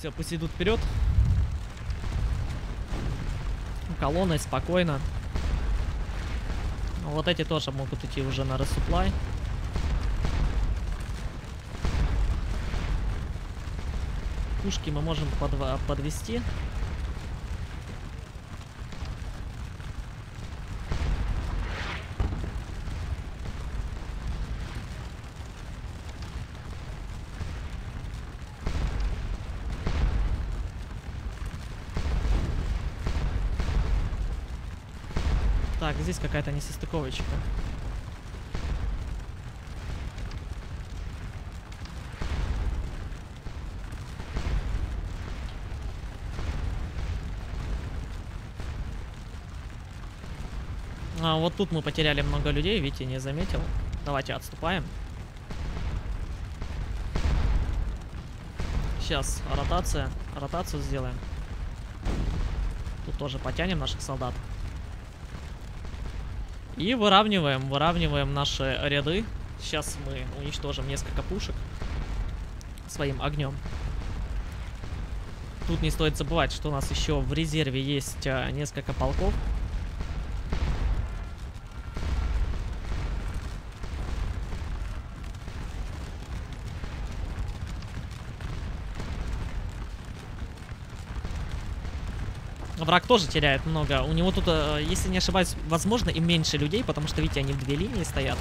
Все, пусть идут вперед. Колонной, спокойно. Вот эти тоже могут идти уже на resupply. Пушки мы можем подвести. Так, здесь какая-то несостыковочка. А вот тут мы потеряли много людей, Витя не заметил. Давайте отступаем. Сейчас ротация. Ротацию сделаем. Тут тоже потянем наших солдат. И выравниваем наши ряды. Сейчас мы уничтожим несколько пушек своим огнем. Тут не стоит забывать, что у нас еще в резерве есть несколько полков. Враг тоже теряет много. У него тут, если не ошибаюсь, возможно, и меньше людей, потому что, видите, они в две линии стоят.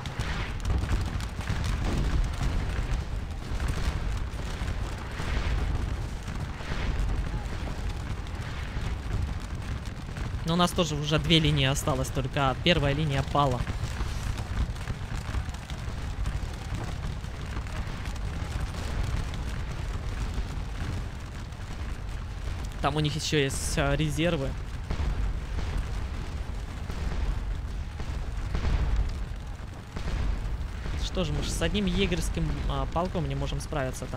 Но у нас тоже уже две линии осталось, только первая линия пала. Там у них еще есть резервы. Что же, мы с одним егерским полком не можем справиться-то.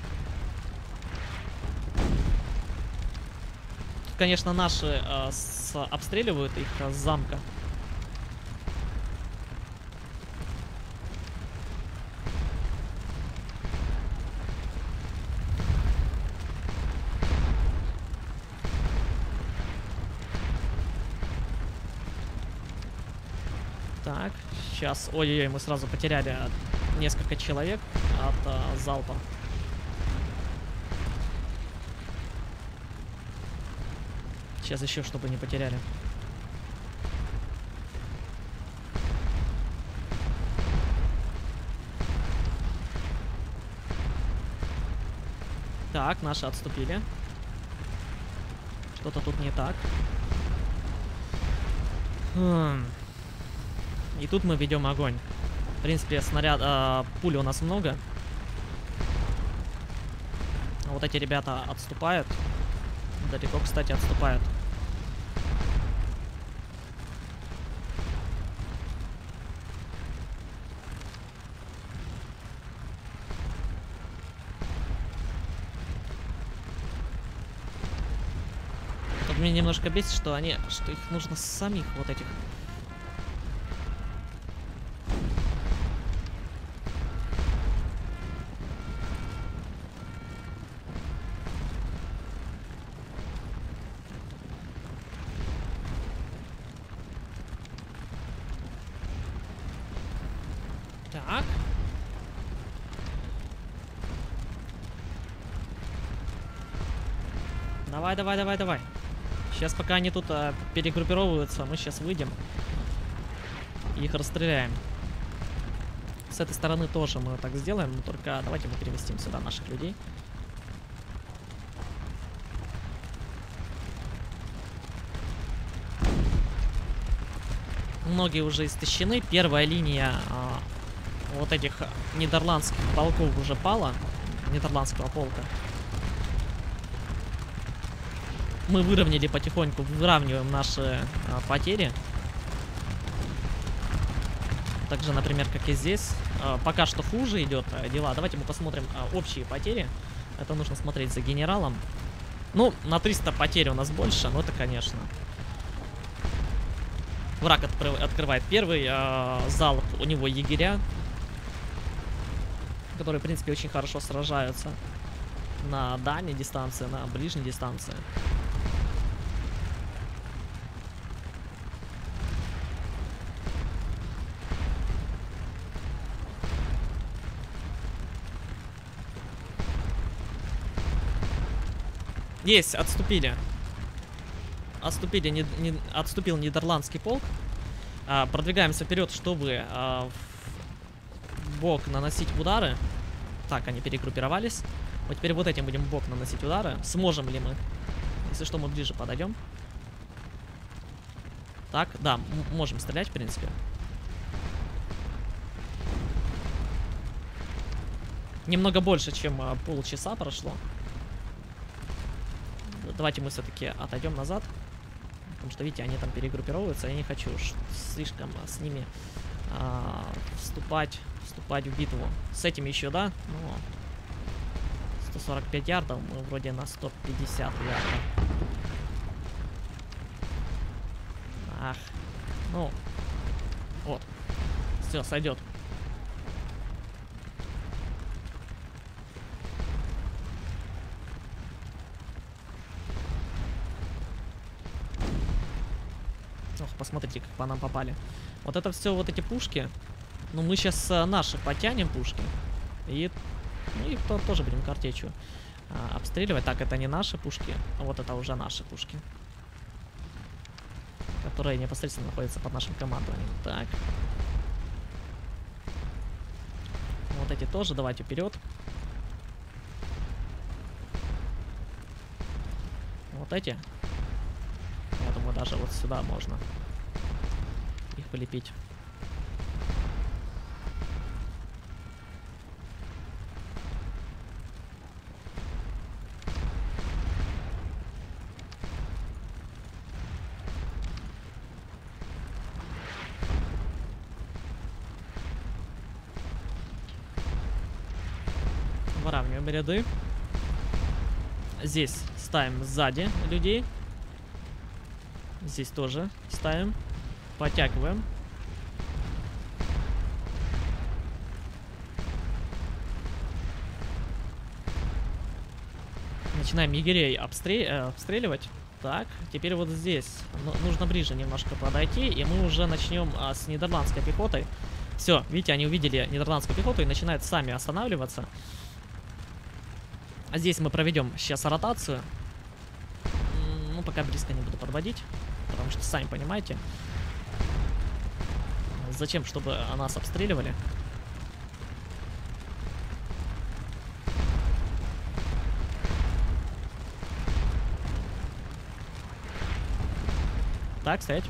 Тут, конечно, наши обстреливают их с замка. Так, сейчас, ой-ой-ой, мы сразу потеряли несколько человек от залпа. Сейчас еще, чтобы не потеряли. Так, наши отступили. Что-то тут не так. И тут мы ведем огонь. В принципе, пули у нас много. Вот эти ребята отступают. Далеко, кстати, отступают. Тут меня немножко бесит, что их нужно самих вот этих. Так. Давай. Сейчас, пока они тут перегруппировываются, мы сейчас выйдем и их расстреляем. С этой стороны тоже мы так сделаем, но только давайте мы переместим сюда наших людей. Многие уже истощены. Первая линия вот этих нидерландских полков уже пала. Нидерландского полка. Мы выровняли потихоньку, выравниваем наши потери. Также, например, как и здесь. Пока что хуже идет дела. Давайте мы посмотрим общие потери. Это нужно смотреть за генералом. Ну, на 300 потерь у нас больше, но это, конечно. Враг открывает первый залп. У него егеря, которые, в принципе, очень хорошо сражаются. на дальней дистанции, на ближней дистанции. Есть, отступили. Отступил нидерландский полк. Продвигаемся вперед, чтобы в бок наносить удары. Так, они перегруппировались. Вот теперь вот этим будем в бок наносить удары. Сможем ли мы? Если что, мы ближе подойдем. Так, да, можем стрелять, в принципе. Немного больше, чем полчаса прошло. Давайте мы все-таки отойдем назад. Потому что, видите, они там перегруппировываются. Я не хочу уж слишком с ними вступать в битву. С этим еще, да? Ну, 145 ярдов. Мы вроде на 150 ярдов. Ах. Ну. Вот. Все, сойдет. Ох, посмотрите, как по нам попали. Вот это все, вот эти пушки. Ну, мы сейчас наши потянем пушки. И то тоже будем картечью обстреливать. Так, это не наши пушки, а вот это уже наши пушки. Которые непосредственно находятся под нашим командованием. Так. Вот эти тоже, давайте вперед. Вот эти. Я думаю, даже вот сюда можно их полепить. Выравниваем ряды. Здесь ставим сзади людей. Здесь тоже ставим. Подтягиваем. Начинаем егерей обстреливать. Так, теперь вот здесь нужно ближе немножко подойти, и мы уже начнем с нидерландской пехотой. Все, видите, они увидели нидерландскую пехоту и начинают сами останавливаться. А здесь мы проведем сейчас ротацию. Ну, пока близко не буду подводить, потому что, сами понимаете, зачем, чтобы нас обстреливали. Так, стоять.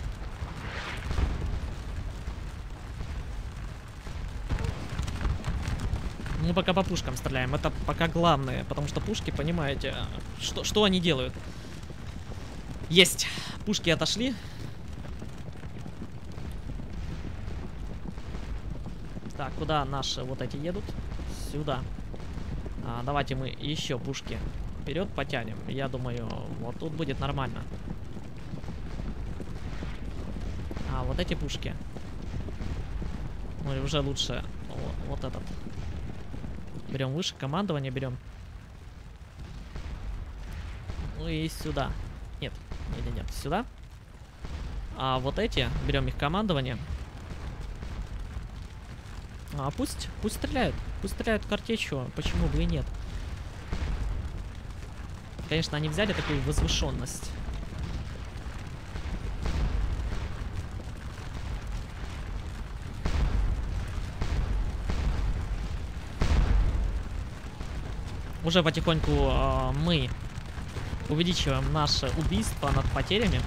Мы пока по пушкам стреляем. Это пока главное, потому что пушки, понимаете, что они делают. Есть. Пушки отошли. Так, куда наши вот эти едут? Сюда. Давайте мы еще пушки вперед потянем. Я думаю, вот тут будет нормально. Вот эти пушки. Ну, уже лучше вот этот. Берем выше, командование берем. Ну и сюда. Нет, сюда. А вот эти, берем их командование. Пусть стреляют. Пусть стреляют картечью. Почему бы и нет? Конечно, они взяли такую возвышенность. Уже потихоньку мы увеличиваем наше убийство над потерями.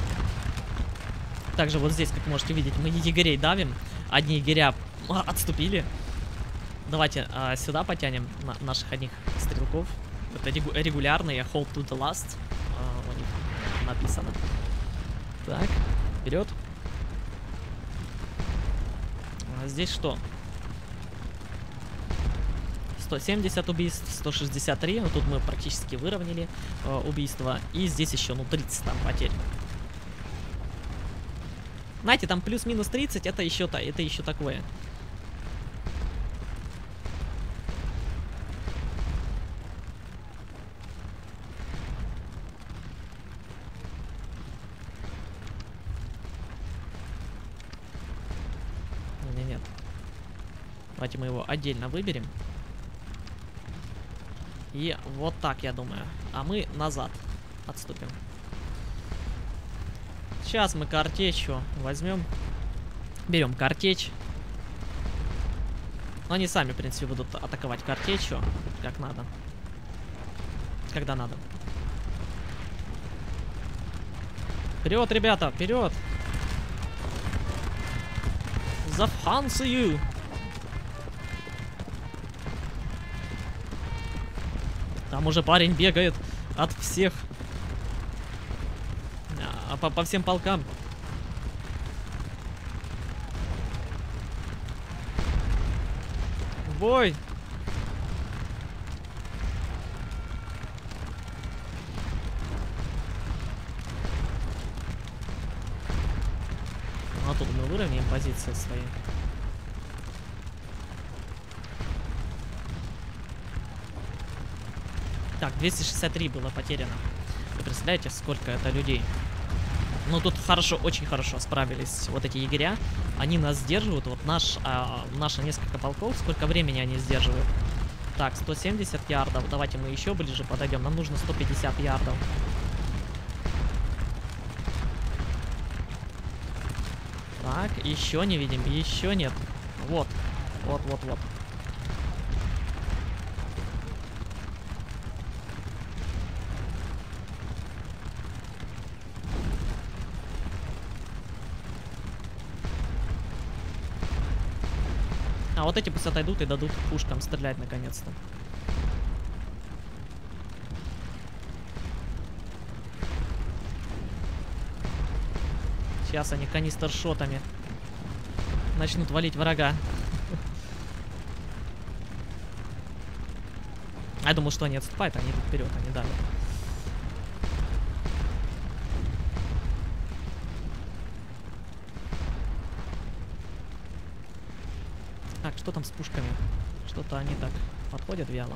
Также вот здесь, как можете видеть, мы егерей давим. Одни егеря отступили. Давайте сюда потянем наших одних стрелков. Это регулярные hold to the last. У них написано. Так, вперед. Здесь что? 170 убийств, 163. Ну, тут мы практически выровняли убийства. И здесь еще, 30 там потерь. Знаете, там плюс-минус 30, это еще такое. Давайте мы его отдельно выберем. И вот так, я думаю. А мы назад отступим. Сейчас мы картечью возьмем. Берем картечь. Но они сами, в принципе, будут атаковать картечью, как надо. Когда надо. Вперед, ребята, вперед! За Францию! Там уже парень бегает от всех. По всем полкам. В бой! А тут мы выровняем позиции свои. Так, 263 было потеряно. Вы представляете, сколько это людей? Ну, тут хорошо, очень хорошо справились вот эти егеря. Они нас сдерживают. Вот наши несколько полков. Сколько времени они сдерживают? Так, 170 ярдов. Давайте мы еще ближе подойдем. Нам нужно 150 ярдов. Так, еще не видим. Еще нет. Вот. Вот, вот, вот. А вот эти пусть отойдут и дадут пушкам стрелять наконец-то. Сейчас они канистершотами начнут валить врага. Я думал, что они отступают, они идут вперед, они давят. Так, что там с пушками? Что-то они так подходят вяло.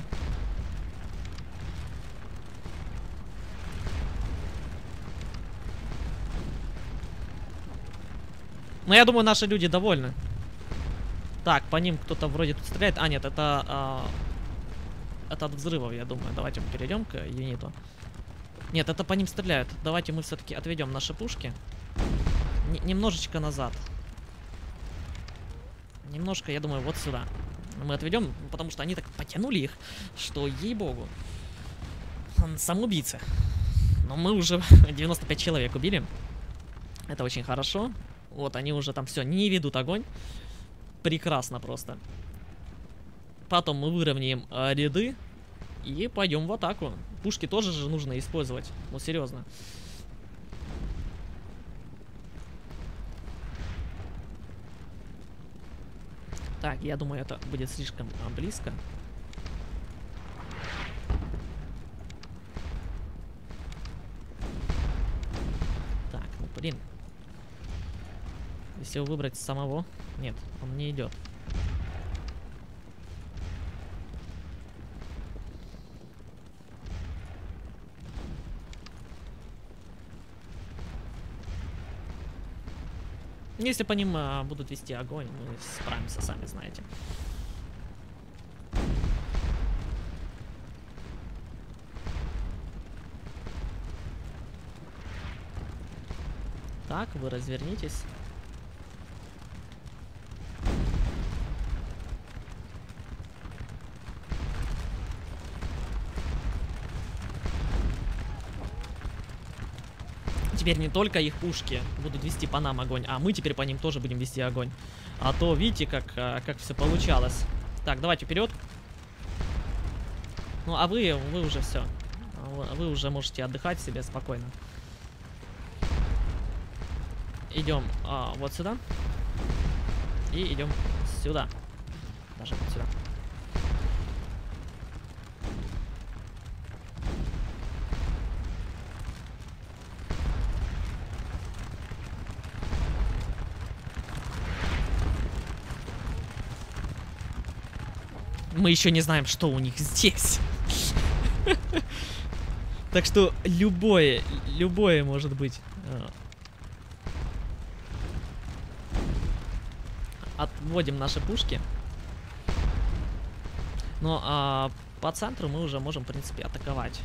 Но я думаю, наши люди довольны. Так, по ним кто-то вроде тут стреляет. А, нет, это от взрывов, я думаю. Давайте мы перейдем к юниту. Нет, это по ним стреляют. Давайте мы все-таки отведем наши пушки. Немножечко назад. Немножко, я думаю, вот сюда. Мы отведем, потому что они так потянули их, что, ей-богу, самоубийцы. Но мы уже 95 человек убили. Это очень хорошо. Вот, они уже там все, не ведут огонь. Прекрасно просто. Потом мы выровняем ряды и пойдем в атаку. Пушки тоже же нужно использовать. Ну, серьезно. Так, я думаю, это будет слишком близко. Так, ну блин. Если его выбрать самого... Нет, он не идет. Если по ним будут вести огонь, мы справимся, сами знаете. Так, вы развернитесь. Теперь не только их пушки будут вести по нам огонь, а мы теперь по ним тоже будем вести огонь. А то видите, как все получалось. Так, давайте вперед. Ну, а вы уже все. Вы уже можете отдыхать себе спокойно. Идем вот сюда. И идем сюда. Даже вот сюда. Мы еще не знаем, что у них здесь. Так что любое может быть. Отводим наши пушки. Но по центру мы уже можем, в принципе, атаковать.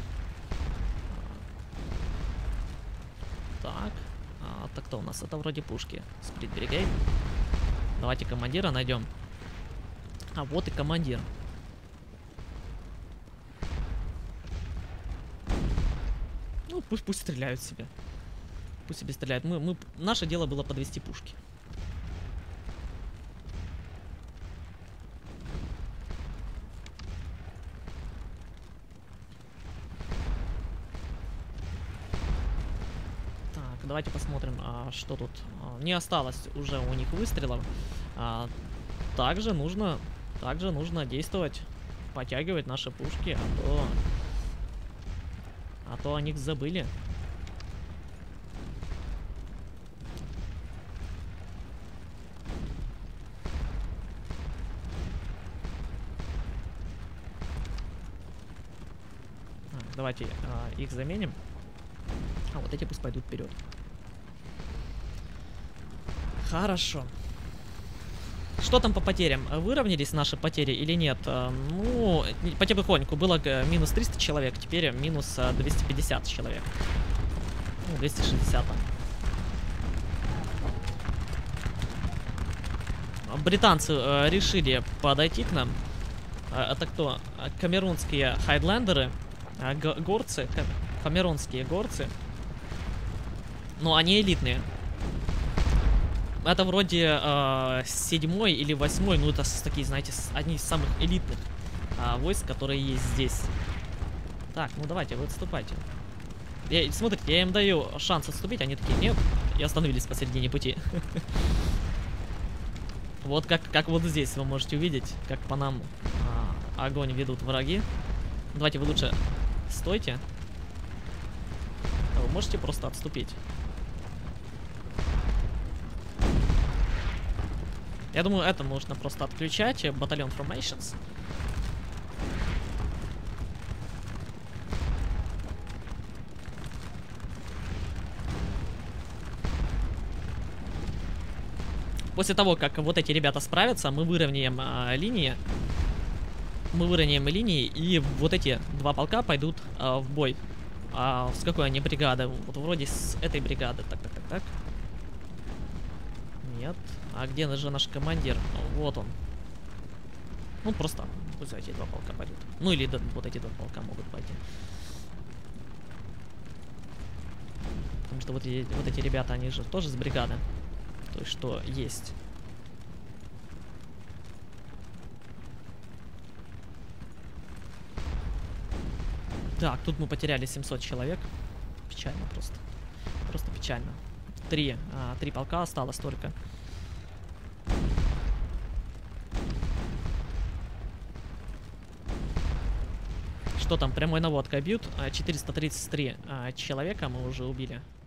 Так. Так кто у нас? Это вроде пушки. Сприт Бригейд. Давайте командира найдем. А вот и командир. Ну, пусть стреляют себе. Пусть себе стреляют. Наше дело было подвести пушки. Давайте посмотрим, что тут. Не осталось уже у них выстрелов. Также нужно действовать, подтягивать наши пушки, а то о них забыли. Давайте их заменим. А вот эти пусть пойдут вперед. Хорошо. Что там по потерям? Выровнялись наши потери или нет? Ну, потихоньку. Было минус 300 человек, теперь минус 250 человек. Ну, 260 там. Британцы решили подойти к нам. Это кто? Камерунские хайдлендеры. Горцы. Камерунские горцы. Но они элитные. Это вроде 7-й или 8-й, ну это такие, знаете, одни из самых элитных войск, которые есть здесь. Так, ну давайте, вы отступайте. Смотрите, я им даю шанс отступить, они такие, нет, и остановились посередине пути. Вот как вот здесь вы можете увидеть, как по нам огонь ведут враги. Давайте вы лучше стойте. Вы можете просто отступить. Я думаю, это нужно просто отключать. Батальон Formations. После того, как вот эти ребята справятся, мы выровняем линии. И вот эти два полка пойдут в бой. С какой они бригады? Вот вроде с этой бригады. Так. Нет. А где же наш командир? Вот он. Ну, просто пусть эти два полка пойдут. Ну, или вот эти два полка могут пойти. Потому что вот эти ребята, они же тоже с бригады. То есть, что есть. Так, тут мы потеряли 700 человек. Печально просто. Просто печально. Три полка осталось только. Что там, прямой наводкой бьют? 433 человека мы уже убили.